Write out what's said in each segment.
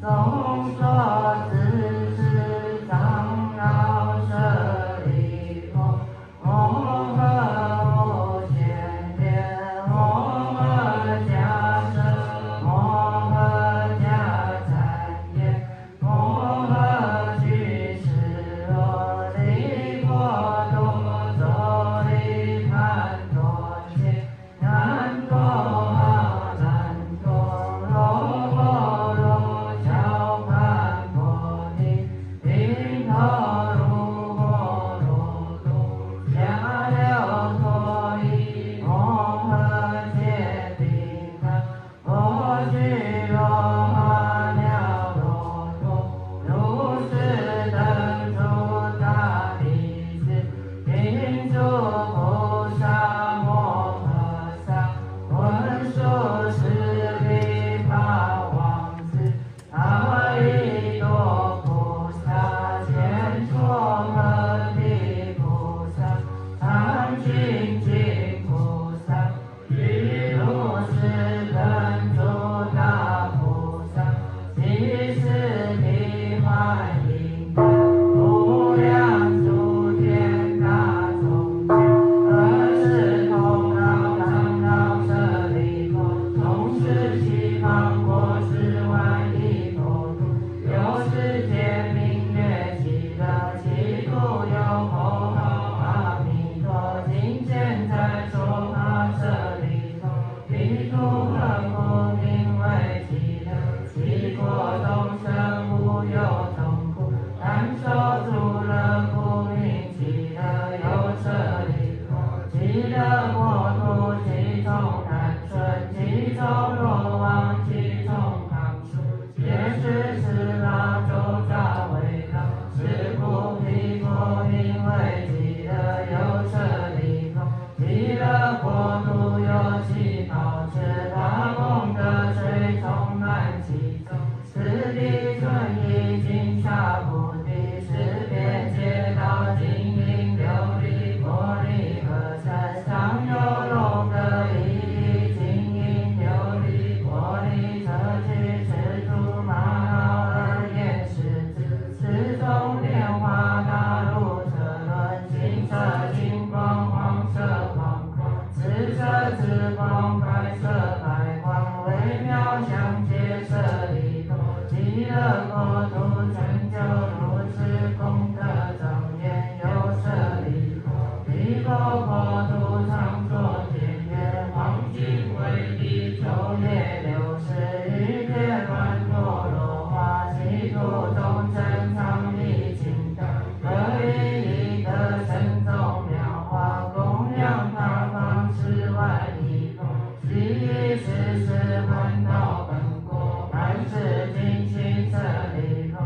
众所知是长老舍利弗，摩诃无限电，摩诃迦摄，摩诃迦旃延，摩诃居士罗离婆多周利盘多切，南多阿难多罗婆罗乔盘婆提，宾陀如婆罗多，迦留陀夷，摩诃揭谛梵，波须罗哈了罗陀，如是等诸大弟子，应诸菩萨摩诃萨，文殊师利法王子，阿逸多菩萨，千说诃提菩萨，常精进菩萨，于如是等诸大菩萨，即是地幻应得，无量诸天大众界，尔时同老长老舍利弗，从事西方国十万亿国土，有世界名曰极乐，其土有佛号阿弥陀，今现在说法舍利弗，彼土何故名为极乐？其国众生无有痛苦，但受诸乐故名极乐。有舍利弗，极乐国土其中南顺，其中罗网，其中旁树，皆是十方周匝围绕。是故彼国名为极乐。有舍利弗，极乐国土有其宝池，大功德水充满其中，此地纯一金沙菩提，是遍皆道金银琉璃玻璃合成，上有龙德一金银琉璃玻璃，车具赤足玛瑙二眼狮子，此中莲花大如车轮，金色金光，黄色黄光，紫色紫光，白色白光，微妙相接舍利弗，极乐国土成就如是功德庄严。有舍利弗，彼国国土常作田园，黄金为地，秋叶流失，雨天乱陀罗花，其土众生常历清德，可以得身众妙花，供养他方十万亿佛，悉以世世闻道本国，满是精勤舍利弗，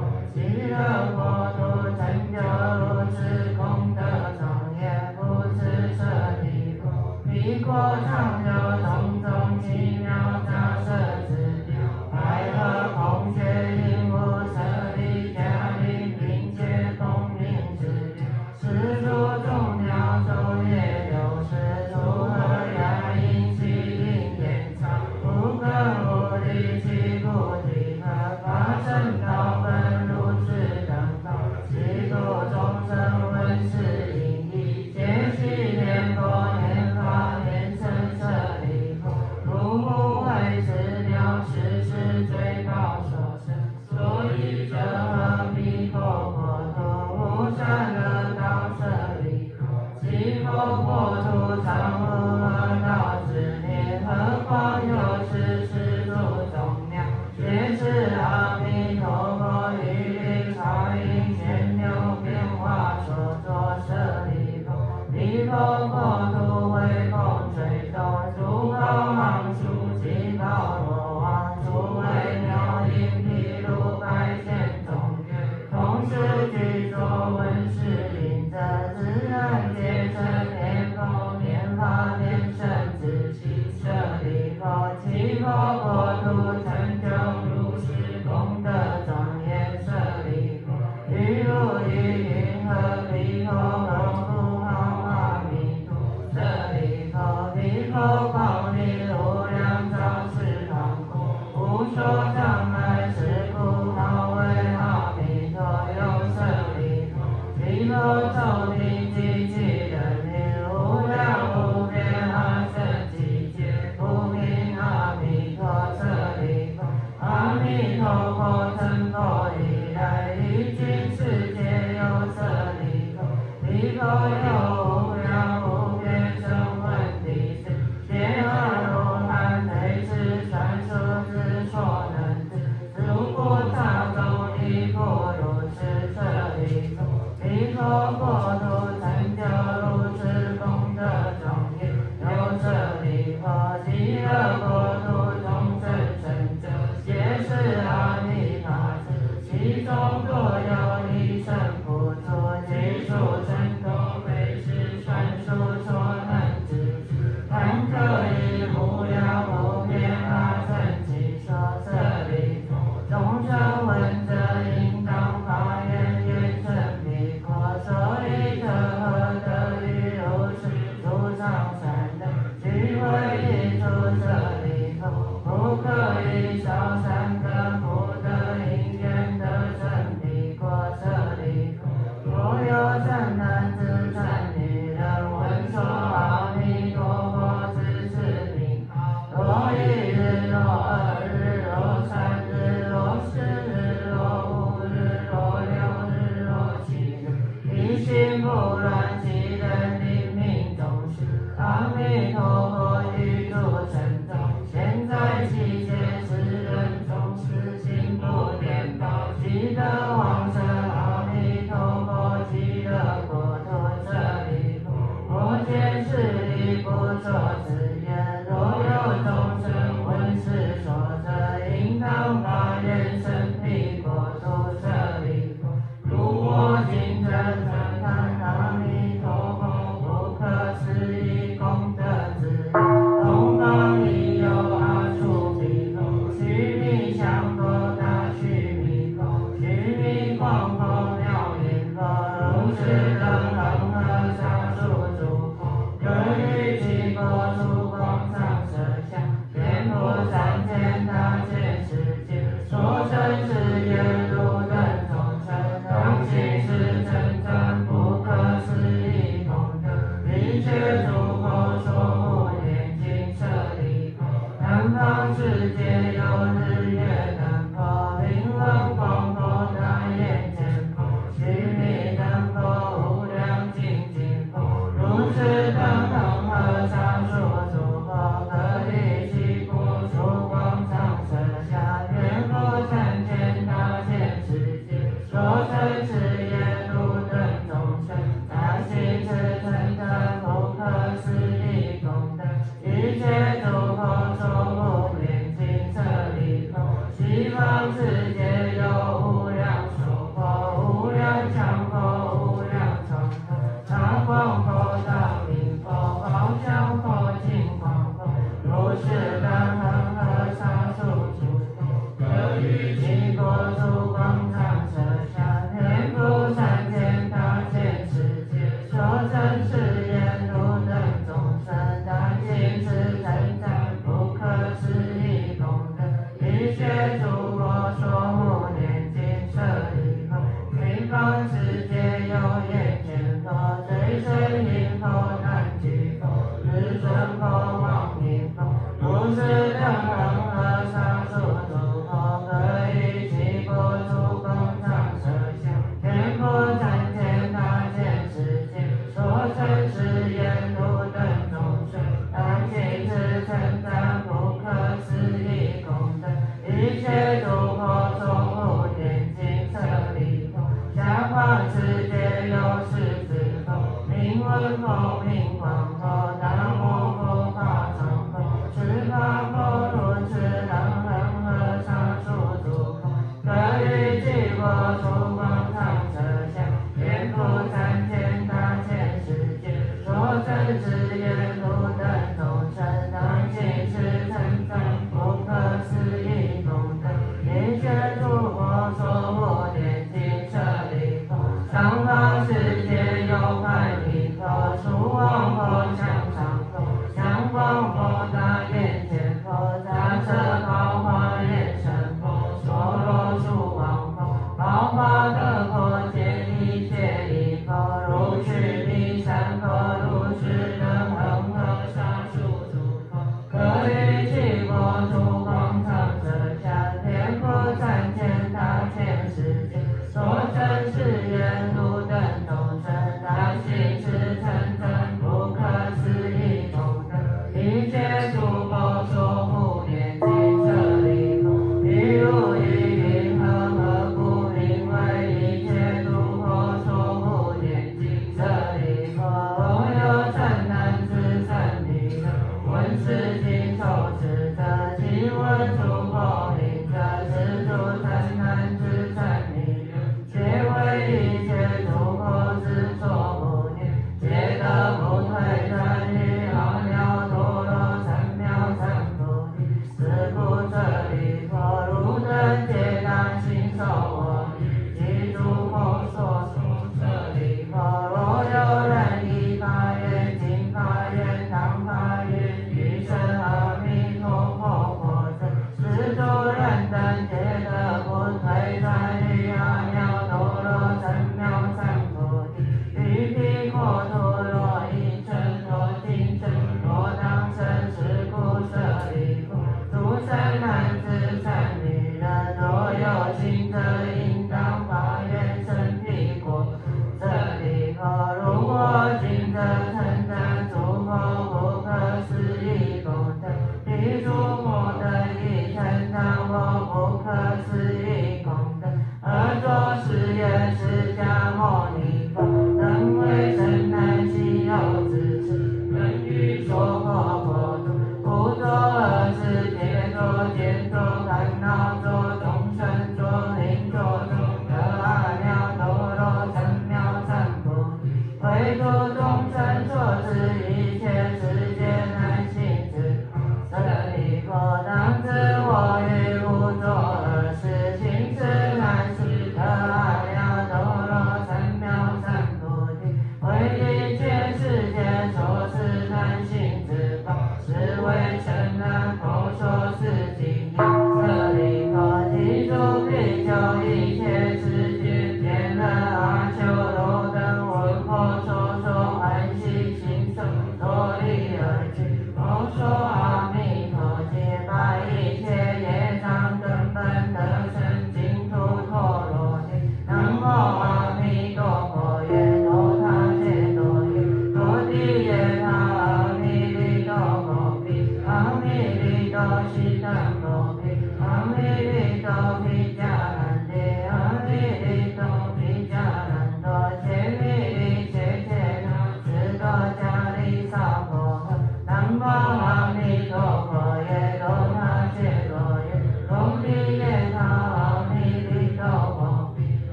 世界有十字佛，名闻佛，名光佛，大摩佛，法常佛，十法佛，如是等恒河沙数诸佛，各于其国出光常舍相，遍布三千大千世界，说真实言如等众生，当行识成真，不可思议功德，一切诸佛所护念经舍利佛，上方世界有梵音佛，出王佛，向上佛，向光佛，大眼前佛，大舍宝华眼神佛，所罗出王佛，宝华德佛，见一切一佛，如是弥山佛，如是等恒河沙数诸佛，各于其国出光常舍相，遍布三千大千世界，说真实言如等众生，当行识成真，不可思议功德，一切诸佛所护念经舍利佛，譬如意云何何故，因为一切诸佛所护念经舍利佛，若有善男子善女人，闻是经受持者，即闻诸佛名者，是诸善男子善女人，皆为一切诸佛之所护念，皆得不退转于阿耨多罗三藐三菩提。是故舍利弗，汝等皆当信受我语，即诸佛所说。舍利弗，若有人依法愿、经法愿、当法愿，欲生阿弥陀佛国者，是诸人等皆得不退转于阿耨多罗三藐三菩提。于彼国土，若应成，若精成，若当生，是故舍利弗，诸善男子善女人，若有情者，应当发愿生彼国土。舍利弗，如我今者称赞诸佛不可思议功德，彼诸佛等亦称赞我不可思议功德，而作是言：释迦牟尼佛，能为甚难希有之事，能于说破佛土，不作恶事，皆作见作烦恼作众生作灵作众得阿耨多罗三藐三菩提，为诸众生所知一切世界难行之苦。舍利弗，当知我于无作恶事，行识难事，得阿耨多罗三藐三菩提，为一切世界所知难行之法，是为甚难佛所示经验。舍利弗，记住比丘一切世界，见了阿修罗等闻佛所说欢喜心受，作礼而去。佛说阿弥陀经，把一切业障根本得生净土陀罗尼。南无阿弥陀佛，耶多他揭多耶，多地耶他阿弥利多摩毗，阿弥利多悉达摩毗，阿弥利多毗迦南帝，阿弥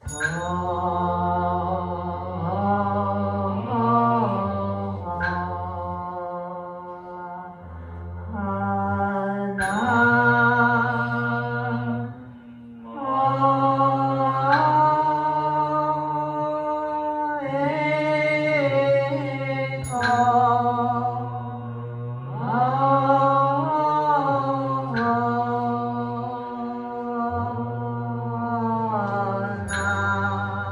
南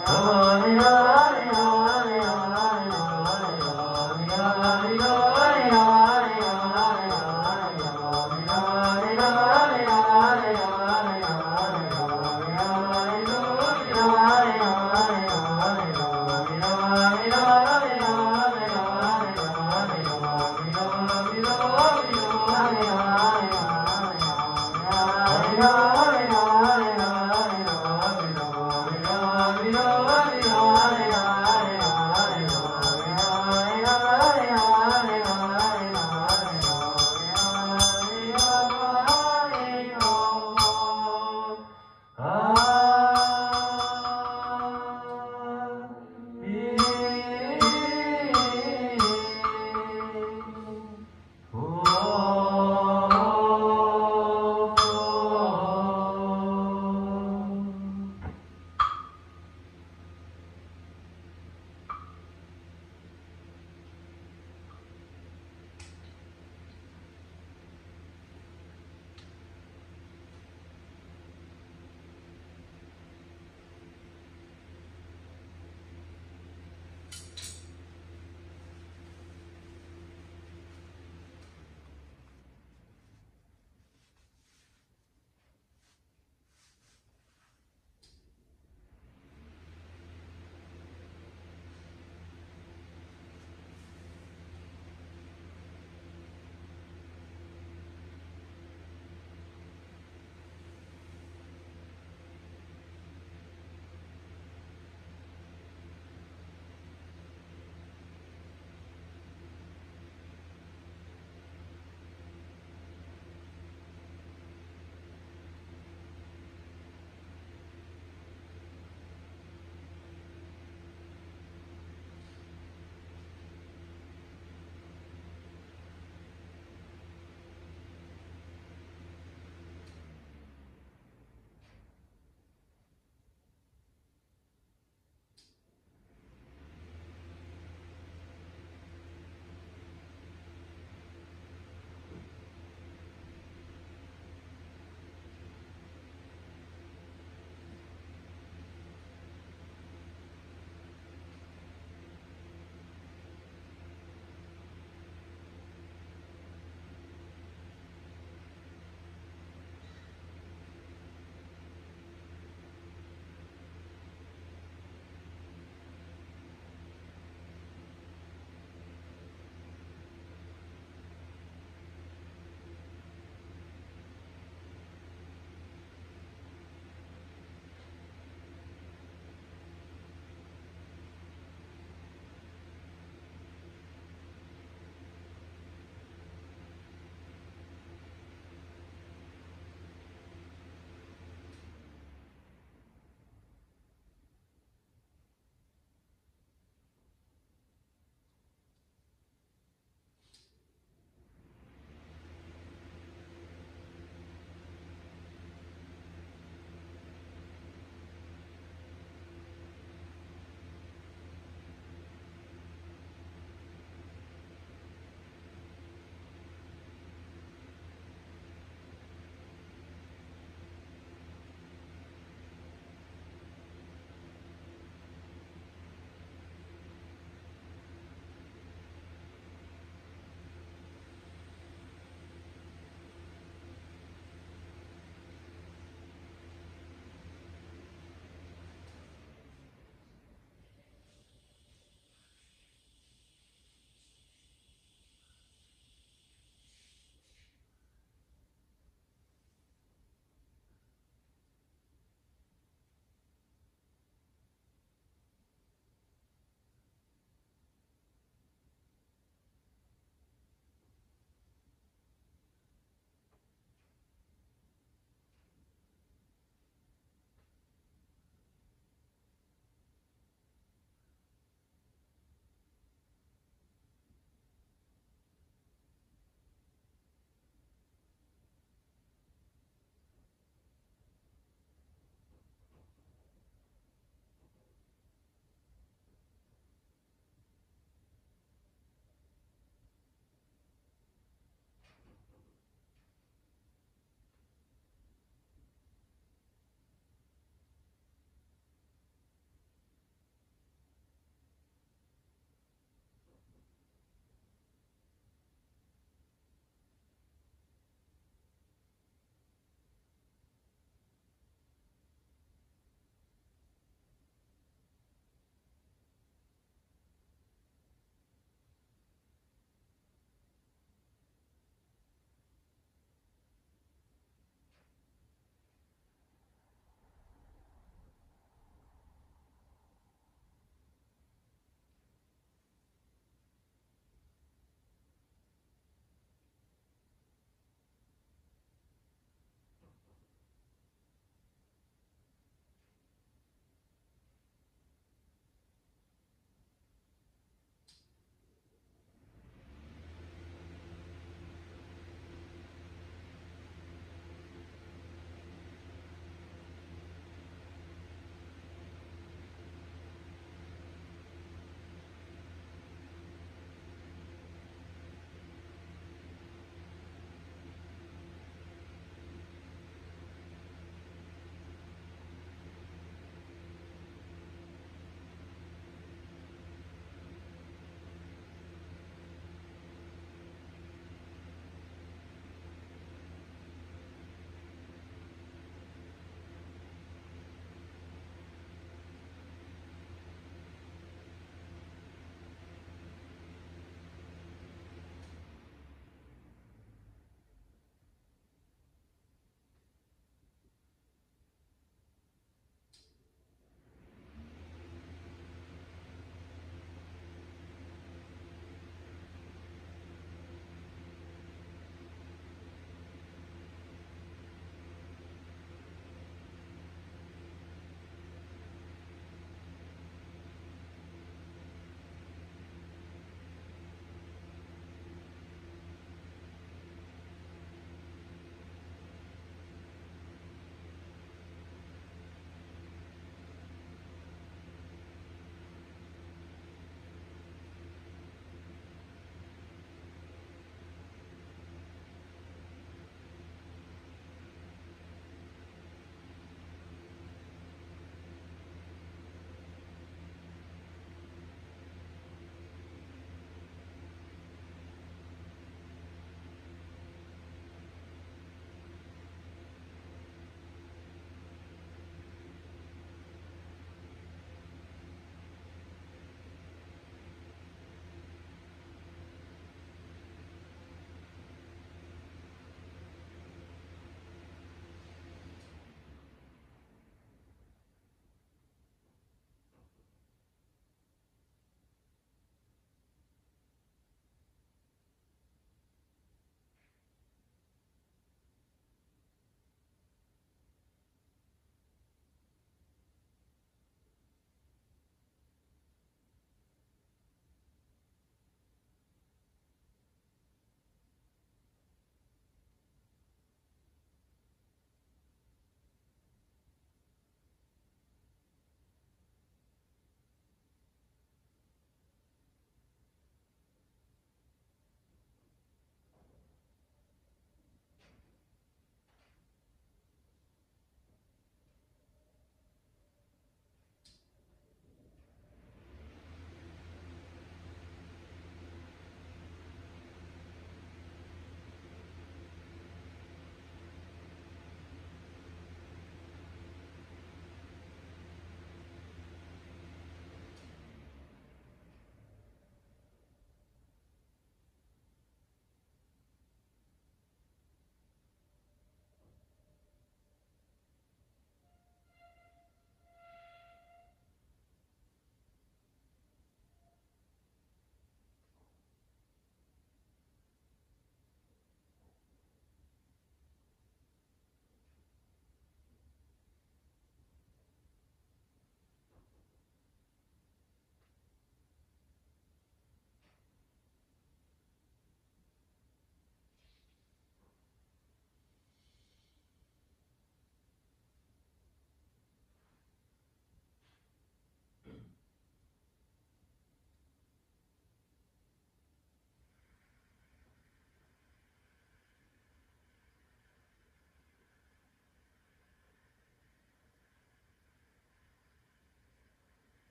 南无